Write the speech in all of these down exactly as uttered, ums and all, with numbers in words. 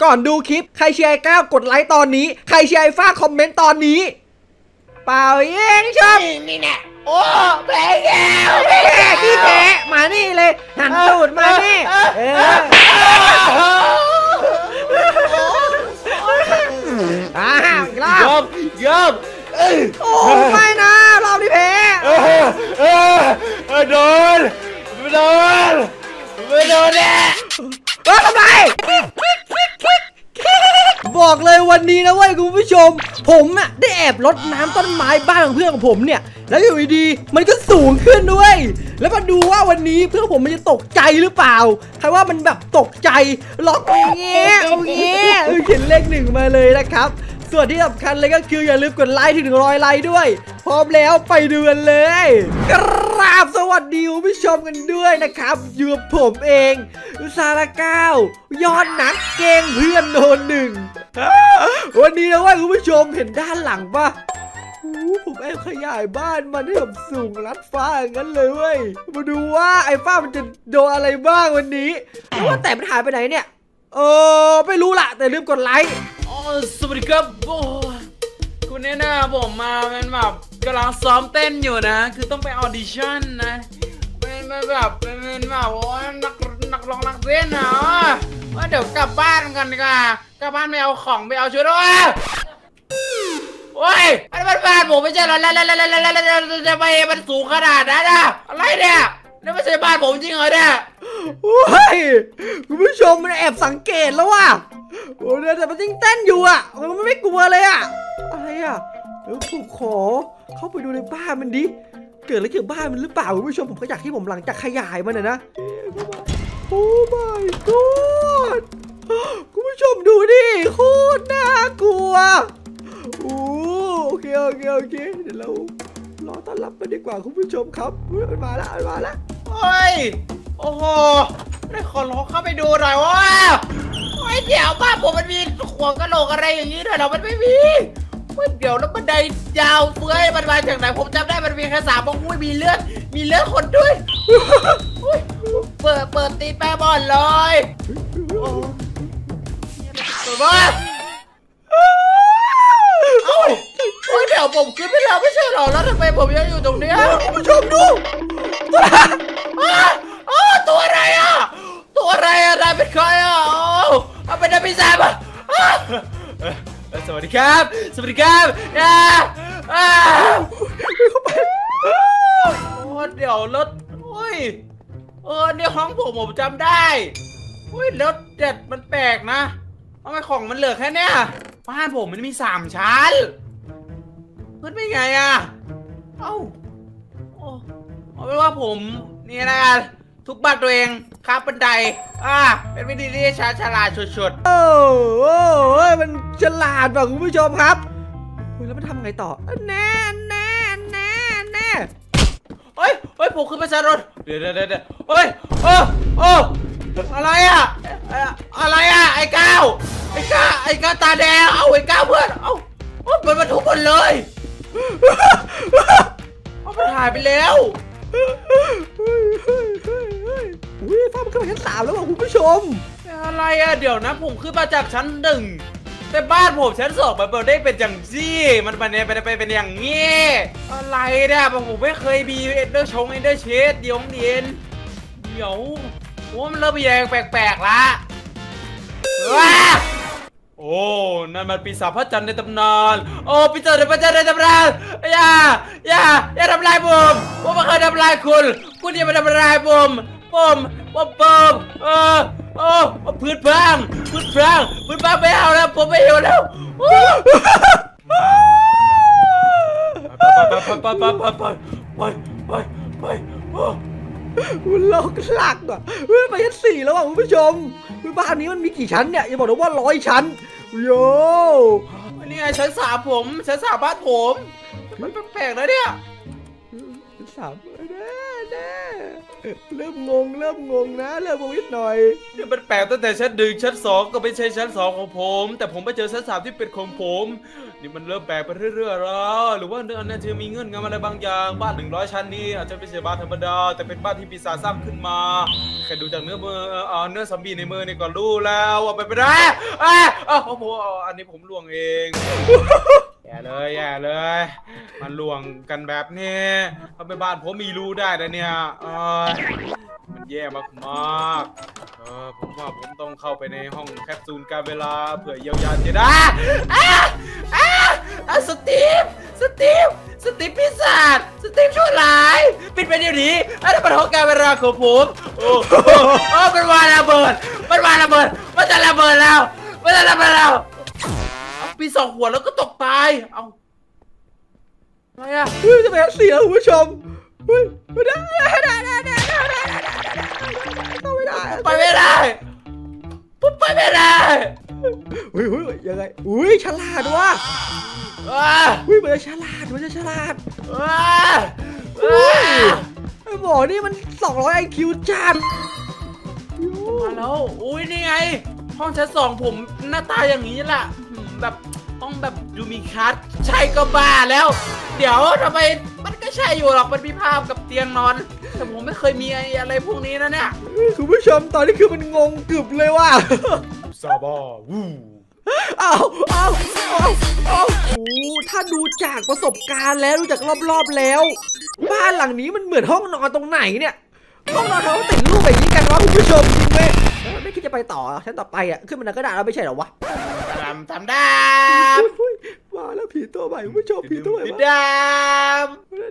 ก่อนดูคลิปใครเชียร์ไอ้ก้าวกดไลค์ตอนนี้ใครเชียร์ไอ้ฟ้าคอมเมนต์ตอนนี้เปล่าเย้งชอบนี่แน่โอ้แพ้แก้วแพ้ขี้แพ้มานี่เลยหันตูดมานี่เอออ่าอีกรอบยอมยอมโอ้ไม่นะรอบนี้แพ้เออเออโดนไม่โดนไม่โดนแน่เออทำไมบอกเลยวันนี้นะเว้ยคุณผู้ชมผมอะได้แอบรดน้ำต้นไม้บ้านของเพื่อนของผมเนี่ยแล้วอยู่ดีๆมันก็สูงขึ้นด้วยแล้วมาดูว่าวันนี้เพื่อนผมมันจะตกใจหรือเปล่าใครว่ามันแบบตกใจล็อกอย่างเงี้ยอย่างเงี้ยเขียนเลขหนึ่งมาเลยนะครับส่วนที่สำคัญเลยก็คืออย่าลืมกดไลค์ถึงหนึ่งร้อยไลค์ด้วยพร้อมแล้วไปดูกันเลยกราบสวัสดีคุณผู้ชมกันด้วยนะครับอยู่กับผมเองซาร่าเก้ายอดนักเกงเพื่อนโดนหนึ่งวันนี้นะว่าคุณผู้ชมเห็นด้านหลังปะผมแอบขยายบ้านมันให้แบบสูงลัดฟ้าอย่างนั้นเลยเว้ยมาดูว่าไอ้ฟ้ามันจะโดนอะไรบ้างวันนี้แล้วว่าแต่มันหายไปไหนเนี่ยเออไม่รู้ละแต่ลืมกดไลค์อ๋อสวัสดีครับโอ้คุณเนี่ยนะผมมาเป็นแบบกำลังซ้อมเต้นอยู่นะคือต้องไปออดิชั่นนะเป็นแบบเป็นแบบโอ้นักนักร้องนักเต้นนะว่าเดี๋ยวกลับบ้านกันดีกว่ากลับบ้านไปเอาของไปเอาชุดด้วยโอ้ยอันนี้บ้านผมไม่ใช่หรอแล้วแล้วแล้วแล้วแล้วจะไปมันสูงขนาดนั้นอะอะไรเนี่ยนี่ไม่ใช่บ้านผมจริงเหรอเนี่ยโอ้ยคุณผู้ชมมันแอบสังเกตแล้วว่ะโอ้ยแต่มันยิ่งเต้นอยู่อ่ะมันไม่กลัวเลยอ่ะอะไรอ่ะเดี๋ยวผมขอเข้าไปดูในบ้านมันดิเกิดอะไรเกี่ยวกับบ้านมันหรือเปล่าคุณผู้ชมผมก็อยากที่ผมหลังจากขยายมันนะนะโอ้ my god คุณผู้ชมดูดิโคตรน่ากลัวโอ้โอเคโอเคโอเคเดี๋ยวเรารอต้อนรับมันดีกว่าคุณผู้ชมครับมันมาแล้วมันมาแล้วเฮ้ยโอ้โหได้ขอร้องเข้าไปดูหน่อยวะโอ้ยเดี๋ยวบ้านผมมันมีหัวกะโหลกอะไรอย่างนี้ด้วยเหรอมันไม่มีเดี๋ยวแล้วบันไดยาวเฟื้อยมันมาจากไหนผมจำได้มันมีแค่สามบอกอุ้ยมีเลือดมีเลือดคนด้วยเปิดเปิดตีแปบอลเลยเปิดบอลเอ้าโอ้ยเดี๋ยวผมขึ้นไปแล้วไม่ใช่หรอแล้วทำไมผมยังอยู่ตรงนี้คุณผู้ชมดูอ๋อตัวอะไรอ่ะตัวอะไรอ่ะนายเป็นใครอ่ะเอาเป็นนายพิซซ่าป่ะสวัสดีครับสวัสดีครับอ่าอ่าโอ้เดี๋ยวรถโอ้ยเออเนี่ยห้องผมผมจำได้โอ้ยรถเด็ดมันแปลกนะทำไมของมันเหลือแค่เนี้ยบ้านผมมันมีสามชั้นขึ้นไม่ไงอ่ะเอ้าโอ้เอาเป็นว่าผมนี่นะกันทุกบ้านตัวเองครับบันไดอ่าเป็นวิธีที่ชาฉลาดสุดๆโอ้โหมันฉลาดแบบคุณผู้ชมครับแล้วมันทำไงต่อแน่แน่แน่แน่เฮ้ยเฮ้ยผมขึ้นไปชั้นรถเดี๋ยวเดี๋ยวเดี๋ยวเฮ้ยโอ้โอ้อะไรอ่ะอะไรอ่ะไอ้ก้าวไอ้ก้าไอ้ก้าตาแดงเอาไอ้ก้าวเพื่อนเอาโอ้เปิดประตูหมดเลยเอามันหายไปแล้วอุ้ยฟ้ามันขึ้นไปชั้นสามแล้วคุณผู้ชมอะไรอะเดี๋ยวนะผมขึ้นมาจากชั้นหนึ่งแต่บ้านผมชั้นสองมันได้เป็นอย่างซี่มันเป็นเป็นเป็นเป็นอย่างงี้อะไรเนี่ยผมไม่เคยมีเอ็นเดอร์ชงเอ็นเดอร์เชดเดี๋ยวเดียนเดี๋ยวว่ามันเริ่มมีอะไรแปลกๆละว้าโอ้นั่นมันปีศาจพระจันทร์ในตำนานโอ้ปีศาจพระจันทร์ในตำนานอย่าอย่าอย่าทำลายผมผมไม่เคยทำลายคุณคุณอย่ามาทำลายผมผมผมผมเออโอ้พื้นพังพื้นพังพื้นพังไม่เอาแล้วผมไม่อยู่แล้วไปไปไปไปไปไปไปไปมันโลกหลักอ่ะเฮ้ยไปชั้นสี่แล้วอ่ะคุณผู้ชมบ้านนี้มันมีกี่ชั้นเนี่ยอย่าบอกนะว่าร้อยชั้นโย่นี่ไงชั้นสามผมชั้นสามบ้านผมมันแปลกๆนะเนี่ยชั้นสามแน่แน่เริ่มงงเริ่มงงนะเริ่มงงนิดหน่อยเนี่ยมันแปลกตั้งแต่ชั้นหนึ่งชั้นสองก็ไม่ใช่ชั้นสองของผมแต่ผมไปเจอชั้นสามที่เป็นของผมนี่มันเริ่มแปลกไปเรื่อยๆแล้วหรือว่าเรื่องนั้นจะมีเงื่อนงำอะไรบางอย่างบ้านหนึ่งร้อยชั้นนี้อาจจะไม่ใช่บ้านธรรมดาแต่เป็นบ้านที่ปีศาจสร้างขึ้นมาแค่ดูจากเนื้อมือเอ่อเนื้อซัมบี้ในมือนี่ก็รู้แล้วว่าเป็นไปได้อ่ะอ่ะโอ้โหอันนี้ผมลวงเองแย่เลยแย่เลยมันลวงกันแบบนี้ทำไมบ้านผมมีรูได้แต่เนี่ยเออมันแย่มากๆเออผมว่าผมต้องเข้าไปในห้องแคปซูลการเวลาเพื่อเยียวยาเจด้าอ่ะอ่ะอ่ะสตีฟสตีฟสตีฟพิศาจสตีฟชั่วร้ายปิดไปเดี๋ยวนี้อันนั้นเป็นห้องการเวลาของผมโอ้โหโอ้มันวางระเบิดมันวางระเบิดมันจะระเบิดแล้วมันจะระเบิดแล้วเอาปีสองหัวแล้วก็ตกตายเอาอะไรอะเฮ้ยจะไปเสียคุณผู้ชมเฮ้ยไม่ได้ไม่ได้ไม่ได้ไม่ได้ไม่ได้ไปไม่ได้ปุ๊บไปไม่ได้เฮ้ยเฮ้ยยังไงอุ้ยฉลาดว่ะว้าเฮ้ยมันจะฉลาดมันจะฉลาดว้าไอ้หมอนี่มันสองร้อยไอคิวจัดมาแล้วอุ้ยนี่ไงห้องชั้นสองผมหน้าตาอย่างนี้แหละแบบห้องแบบดูมีคัสใช่ก็บ้าแล้ว เดี๋ยวทำไมมันก็ใช่อยู่หรอกมันมีภาพกับเตียงนอนแต่ผมไม่เคยมีอะไรพวกนี้นะเนี่ยคุณผู้ชมตอนนี้คือมันงงกึบเลยว่ะซาบาวูเอาเอาเอาเอาโอ้ถ้าดูจากประสบการณ์แล้วดูจากรอบๆแล้ว บ้านหลังนี้มันเหมือนห้องนอนตรงไหนเนี่ยห้องนอนเขาติดรูปแบบนี้กันวะคุณผู้ชมจริงไหมไม่คิดจะไปต่อชั้นต่อไปอ่ะขึ้นบันไดก็ได้แล้วไม่ใช่หรอวะทำทำได้มาแล้วผีตัวใหม่คุณผู้ชมผีตัวใหม่ดาม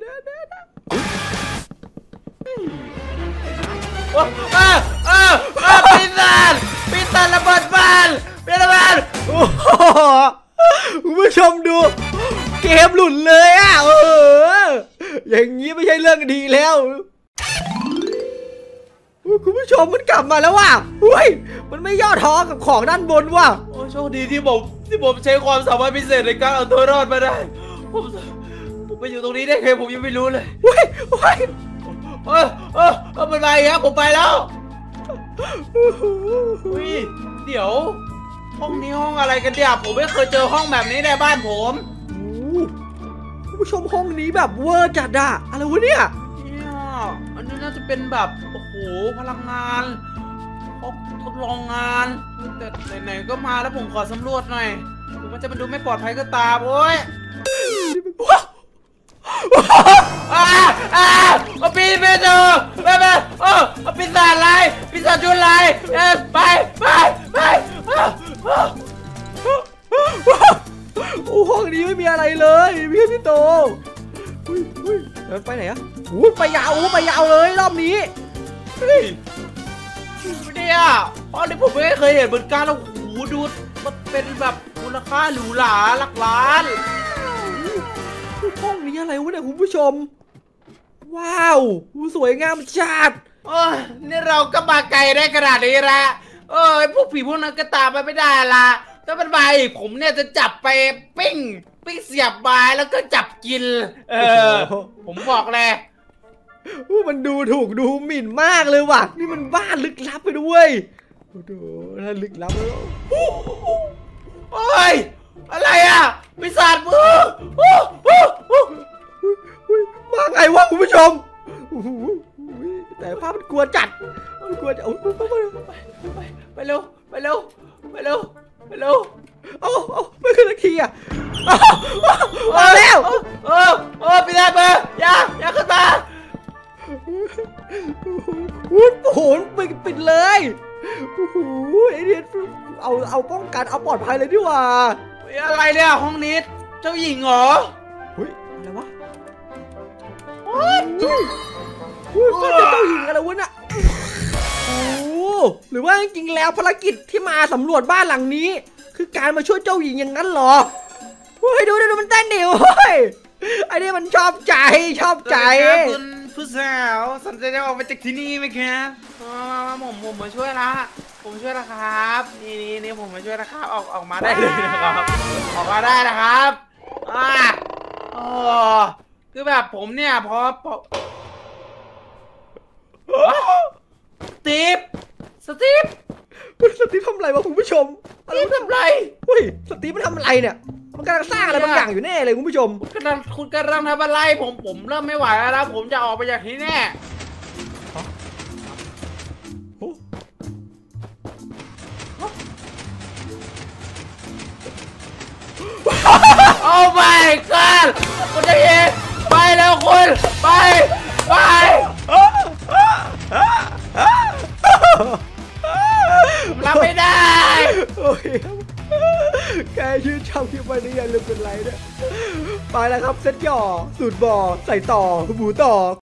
โอ้เออเออเออปีศาจปีศาจระเบิดบ้านปีศาจระเบิดโอ้โหคุณผู้ชมดูเกมหลุดเลยอ่ะเอออย่างนี้ไม่ใช่เรื่องดีแล้วคุณผู้ชมมันกลับมาแล้วว่ะเฮ้ยมันไม่ย่อท้อกับของด้านบนว่ะโอ้โชคดีที่ผมที่ผมใช้ความสามารถพิเศษในการเอาตัวรอดมาได้ผมผมไปอยู่ตรงนี้ได้ไงผมยังไม่รู้เลยเฮ้ยเฮ้ยเออเออเออมันไปครับผมไปแล้วอุ้ยเดี๋ยวห้องนี้ห้องอะไรกันเนี่ยผมไม่เคยเจอห้องแบบนี้ในบ้านผมคุณผู้ชมห้องนี้แบบเวอร์จัดอะอะไรวะเนี่ยอันนี้น่าจะเป็นแบบโอ้โหพลังงานทดลองงานแต่ไหนๆก็มาแล้วผมขอสำรวจหน่อยถึงมันจะมาดูไม่ปลอดภัยก็ตามโอ้ยอ่าอ่าเอาปีไปเจอไปไปโอ้เอาปีศาจอะไรปีศาจจุลไรเออไปไปไปโอ้ห้องนี้ไม่มีอะไรเลยมีแค่พี่โตไปไหนอะอู้ไปยาวอู้ไปยาวเลยรอบนี้เนี่ยอ๋อนี่ผมไม่เคยเห็นเหมือนกันแล้วโอ้โหดูมันเป็นแบบมูลค่าหรูหราหลักล้านห้องนี้อะไรวะเนี่ยคุณผู้ชมว้าวสวยงามจัดเออนี่เราก็มาไกลได้ขนาดนี้ละเออพวกผีพวกนั้นก็ตามไปไม่ได้ละถ้าเป็นใบผมเนี่ยจะจับไปปิ้งปิ้งเสียบใบแล้วก็จับกินเออผมบอกเลยมันดูถูกดูหมิ่นมากเลยว่ะนี่มันบ้านลึกลับไปด้วยโอ้โหถ้าลึกลับแล้วโอ้ยอะไรอ่ะปีศาจมือมาไงวะคุณผู้ชมแต่ภาพมันกลัวจัดมันกลัวจัดไปเร็วไปเร็วไปเร็วไปเร็วโอ้โอ้ไม่ขึ้นตะคีอ่ะมาแล้วโอ้โอ้ปีศาจมืออย่าอย่าขึ้นมาโอ้โหปิดปิดเลยโอ้โหไอเดียเอาเอาป้องกันเอาปลอดภัยเลยดีกว่าอะไรเนี่ยห้องนี้เจ้าหญิงเหรอเฮ้ยอะไรวะโอ้ยก็จะเจ้าหญิงอะไรวะน่ะโอ้หรือว่าจริงๆแล้วภารกิจที่มาสำรวจบ้านหลังนี้คือการมาช่วยเจ้าหญิงอย่างนั้นเหรอเฮ้ยดูดูมันเต้นดิเฮ้ยไอเดียมันชอบใจชอบใจคุณผู้สาวสนใจจะออกไปจากที่นี่ไหมครับผมผมมาช่วยละผมช่วยนะครับนี่นี่นี่ผมมาช่วยนะครับออกออกมาได้เลยนะครับออกมาได้นะครับอ่าอ๋อคือแบบผมเนี่ยพอพอสตีฟสตีฟสตีฟทำอะไรวะคุณผู้ชมสตีฟทำไรเฮ้ยสตีฟมันทำอะไรเนี่ยมันกำลังสร้างอะไรบางอย่างอยู่แน่เลยคุณผู้ชมกำลังคุณกำลังทำอะไรผมผมเริ่มไม่ไหวแล้วนะผมจะออกไปจากที่แน่โอ้ my god คุณจะเห็นไปแล้วคุณไปไปผมรับไม่ได้โอเคครับแกชื่นชอบคลิปวันนี้อย่าลืมกดไลค์ด้วยไปแล้วครับเซ็ตหย่อสูตรบ่อใส่ต่อหมูต่อ